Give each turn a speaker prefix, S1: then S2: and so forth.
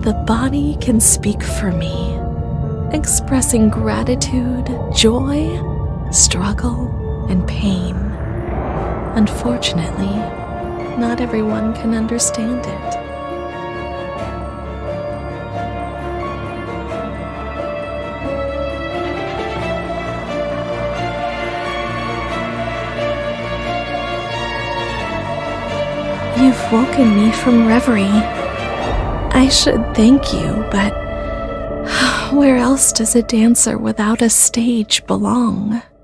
S1: The body can speak for me, expressing gratitude, joy, struggle, and pain. Unfortunately, not everyone can understand it. You've woken me from reverie. I should thank you, but where else does a dancer without a stage belong?